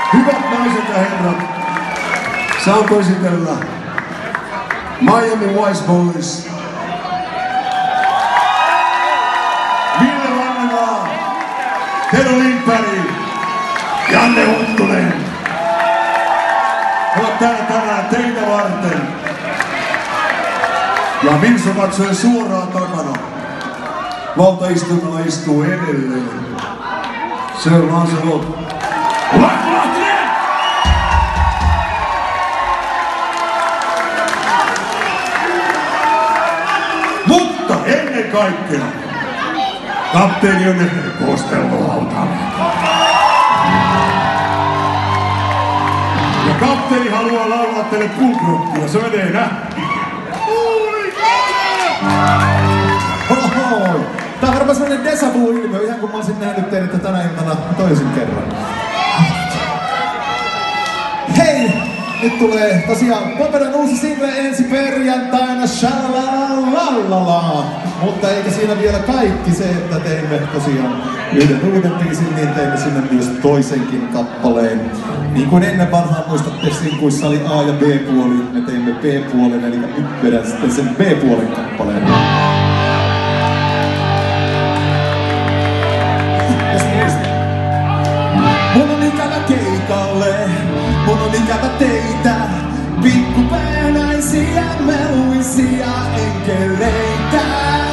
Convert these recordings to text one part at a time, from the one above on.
Hyvät naiset ja herrat, saanko esitellä Miami Vice Boys, Ville Vannemaa, Tero Lindberg, Janne Huttunen. He ovat täällä tänään teitä varten. Ja Vinso katsoi suoraan takana. Valtaistuimella istuu edelleen. Se on Lancelot Lahtinen! Mutta ennen kaikkea kapteeni on Kostello-Hautala. Ja kapteeni haluaa laulaa teille punk-rockia. Se menee näin. Tää on varmaan sellainen déjà vu-ilmiö, ihan kun mä olisin nähnyt teidät tänä iltana toisen kerran. Hei! Nyt tulee tosiaan Popedan uusi single ensi perjantaina, shalalalala. Mutta eikä siinä vielä kaikki se, että teimme tosiaan yhden uuden biisin, niin teimme sinne myös toisenkin kappaleen. Niin kuin ennen vanhaan muistatte, sinkuissa oli A- ja B-puoli, me teimme B-puolen, eli nyt vedän sitten sen B-puolen kappaleen. Mun on ikävä keikalle, mun on ikävä teitä, pikkupäänäisiä, meluisia enkeleitä.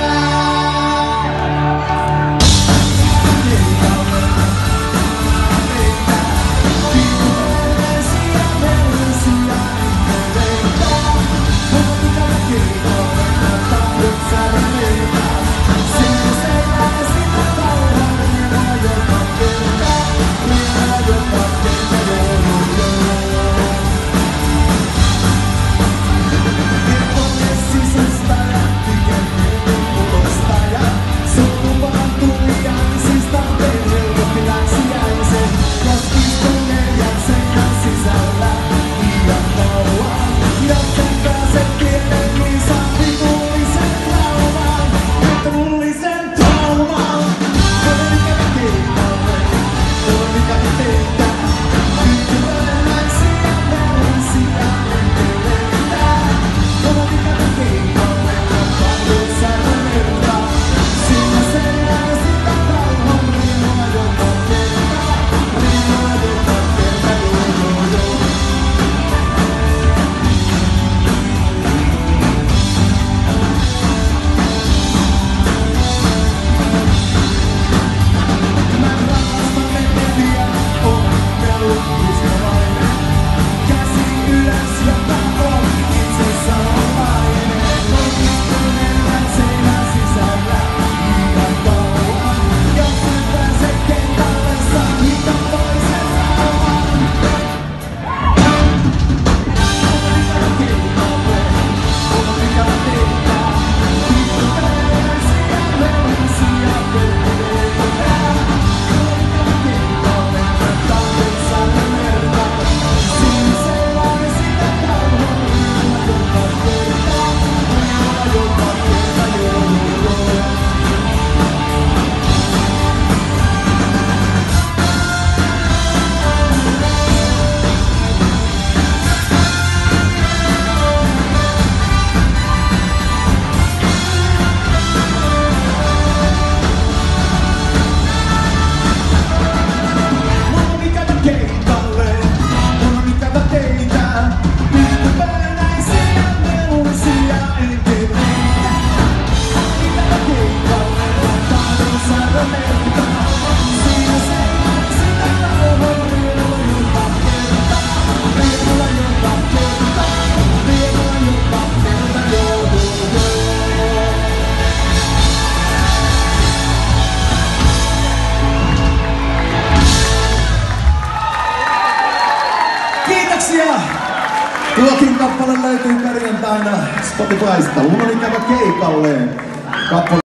Tuokin kappale löytyy perjantaina Spotifysta. Mun on ikävä keikalle.